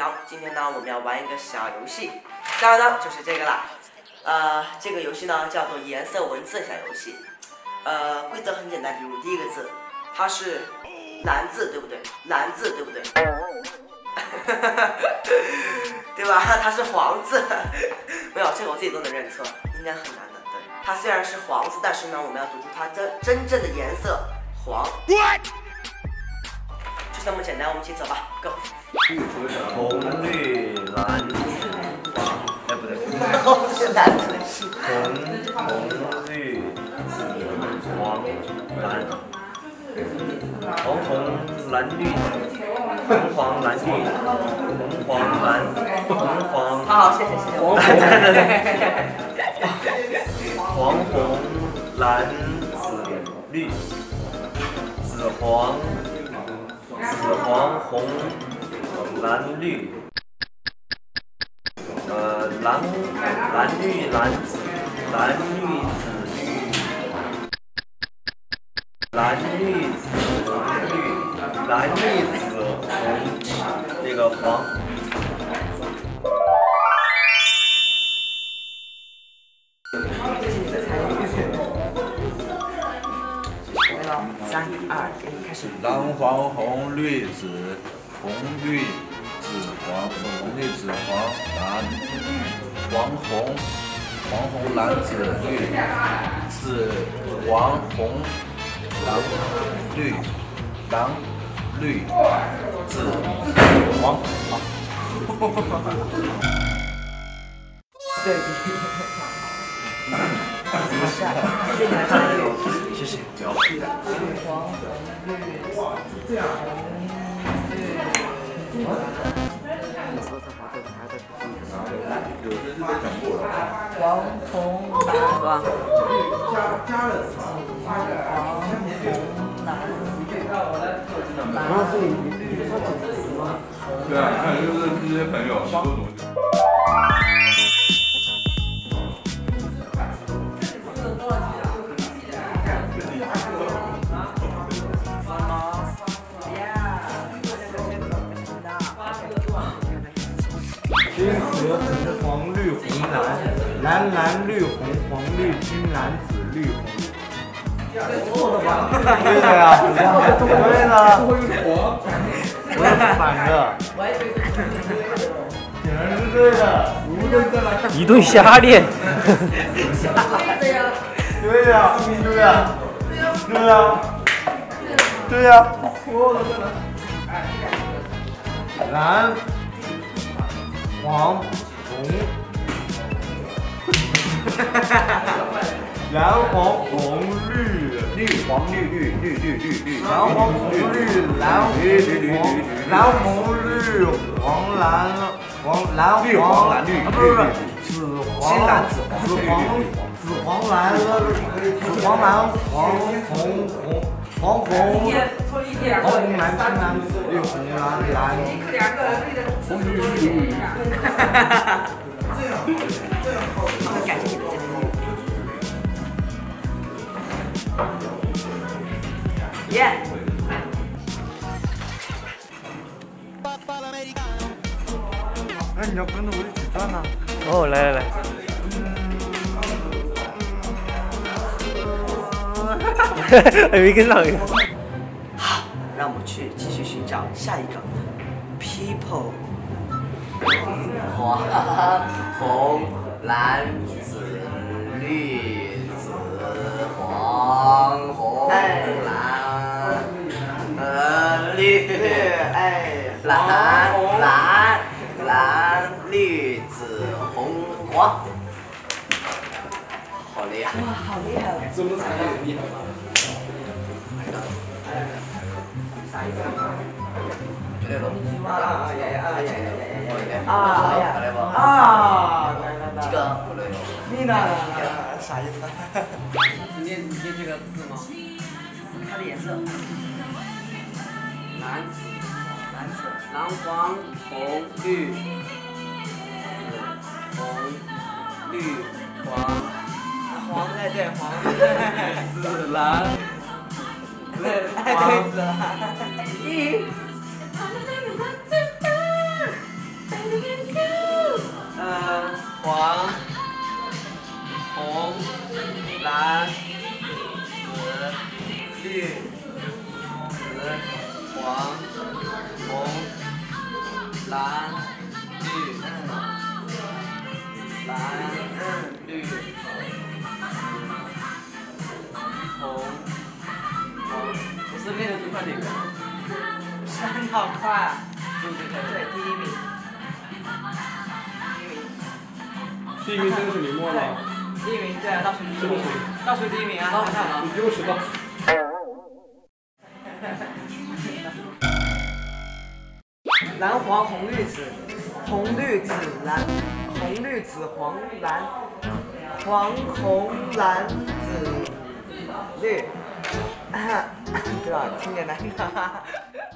阳。今天呢，我们要玩一个小游戏，当然呢就是这个啦。这个游戏呢叫做颜色文字小游戏。规则很简单，比如第一个字，它是蓝字，对不对？蓝字，对不对？对吧？它是黄字，没有这个我自己都能认错，应该很难的。对，它虽然是黄字，但是呢，我们要读出它真正的颜色黄。就这么简单，我们一起走吧 ，Go。 红绿蓝紫黄，哎不对， 红绿蓝紫红绿紫黄蓝，红蓝绿紫。红黄蓝绿，红黄蓝，红黄。 好，谢谢。 黄红蓝紫绿，紫黄红蓝绿，蓝绿蓝紫蓝绿紫绿，蓝绿紫绿，蓝绿紫红，这个黄。 3、2、1，开始。 蓝黄红绿紫，红绿紫黄，红绿紫黄蓝，黄红蓝紫绿，紫黄红蓝绿紫黄。 对。怎么下？这个参与。 谢谢。不要。 黄绿紫黄红蓝是吧？ 对啊，看就是这些朋友，许多东西。 金河红黄绿红蓝，蓝绿红黄绿金蓝紫绿红。错了吧？对的呀，对的。我也反着。显然是对的。 一顿瞎练。 对呀，对呀。蓝。黄红，蓝黄红绿黄绿，蓝黄红绿蓝红绿黄蓝黄绿，不是紫黄蓝黄红蓝青蓝紫绿红蓝，红绿。 感谢你的建议。耶！ 那你要跟着我一起转呢？ 哦，来。还没跟上。 好，让我们去继续寻找下一个 people。黄红蓝紫绿紫黄红蓝绿蓝绿紫红黄，好厉害！哇，好厉害！怎么才有厉害吗？绝对这个你呢？啥意思？你念这个字吗？它的颜色，蓝黄红绿黄，黄对黄，紫蓝，黄紫蓝， 绿、紫、黄、红、蓝、绿、绿、红、黄。我是练的最快的一个。真好快！ 对，第一名。 第一名真的是李默吗？ 第一名，对啊，倒数第一名，倒数第一名啊！ 倒数你比我迟到。 蓝黄红绿紫，红绿紫蓝，红绿紫黄蓝，黄红蓝紫绿，对吧？听见没？